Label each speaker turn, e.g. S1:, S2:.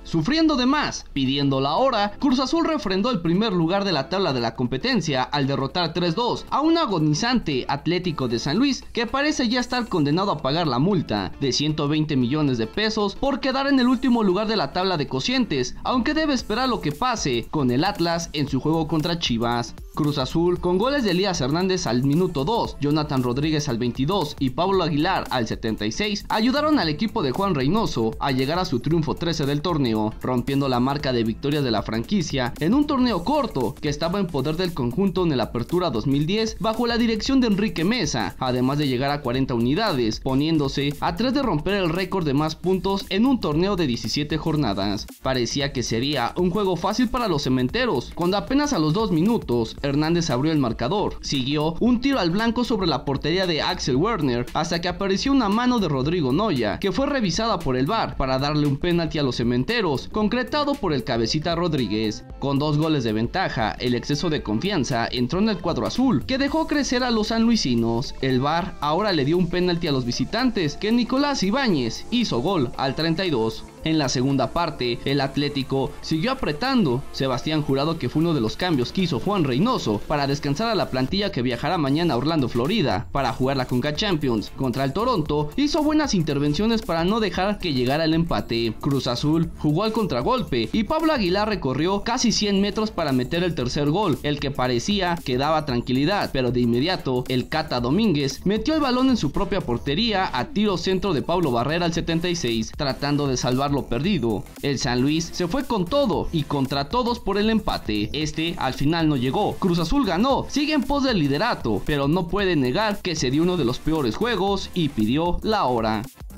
S1: Sufriendo de más, pidiendo la hora, Cruz Azul refrendó el primer lugar de la tabla de la competencia al derrotar 3-2 a un agonizante Atlético de San Luis que parece ya estar condenado a pagar la multa de 120 millones de pesos por quedar en el último lugar de la tabla de cocientes, aunque debe esperar lo que pase con el Atlas en su juego contra Chivas. Cruz Azul, con goles de Elías Hernández al minuto 2, Jonathan Rodríguez al 22 y Pablo Aguilar al 76, ayudaron al equipo de Juan Reynoso a llegar a su triunfo 13 del torneo, rompiendo la marca de victorias de la franquicia en un torneo corto que estaba en poder del conjunto en el Apertura 2010 bajo la dirección de Enrique Mesa, además de llegar a 40 unidades, poniéndose a 3 de romper el récord de más puntos en un torneo de 17 jornadas. Parecía que sería un juego fácil para los cementeros, cuando apenas a los 2 minutos Hernández abrió el marcador. Siguió un tiro al blanco sobre la portería de Axel Werner hasta que apareció una mano de Rodrigo Noya, que fue revisada por el VAR para darle un penalti a los cementeros, concretado por el cabecita Rodríguez. Con 2 goles de ventaja, el exceso de confianza entró en el cuadro azul, que dejó crecer a los sanluisinos. El VAR ahora le dio un penalti a los visitantes, que Nicolás Ibáñez hizo gol al 32. En la segunda parte, el Atlético siguió apretando. Sebastián Jurado, que fue uno de los cambios que hizo Juan Reynoso para descansar a la plantilla que viajará mañana a Orlando, Florida, para jugar la Conca Champions contra el Toronto, hizo buenas intervenciones para no dejar que llegara el empate. Cruz Azul jugó al contragolpe y Pablo Aguilar recorrió casi 100 metros para meter el tercer gol, el que parecía que daba tranquilidad, pero de inmediato el Cata Domínguez metió el balón en su propia portería a tiro centro de Pablo Barrera al 76, tratando de salvar lo perdido. El San Luis se fue con todo y contra todos por el empate. Este al final no llegó. Cruz Azul ganó, sigue en pos del liderato, pero no puede negar que se dio uno de los peores juegos y pidió la hora.